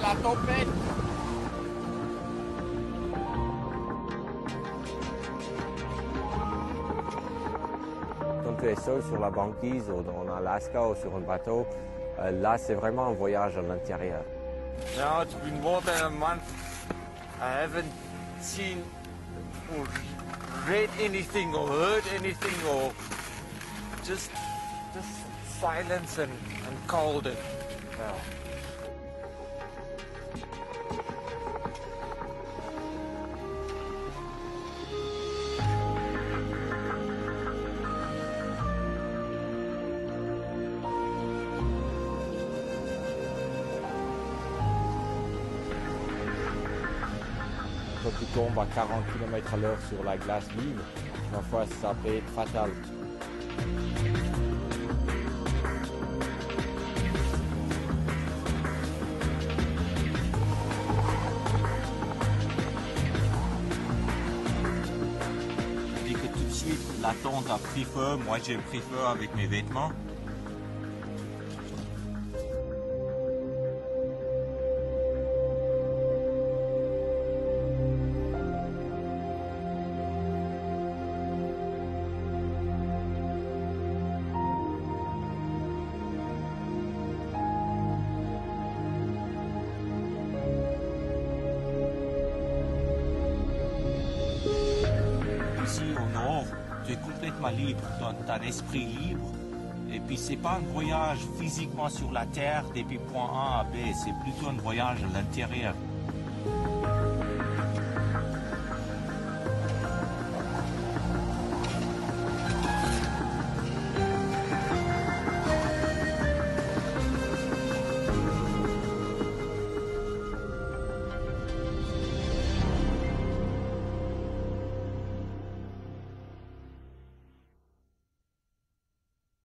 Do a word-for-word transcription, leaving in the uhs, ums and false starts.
la tempête. Quand tu es seul sur la banquise ou en Alaska ou sur un bateau, euh, là c'est vraiment un voyage à l'intérieur. Now it's been more than a month. I haven't seen or read anything or heard anything or just just silence and, and cold. And, well. Quand tu tombes à quarante kilomètres à l'heure sur la glace vive, parfois ça peut être fatal. Dès que tout de suite la tente a pris feu, moi j'ai pris feu avec mes vêtements. Ici au nord, tu es complètement libre, tu as un esprit libre. Et puis c'est pas un voyage physiquement sur la terre depuis point A à B, c'est plutôt un voyage à l'intérieur.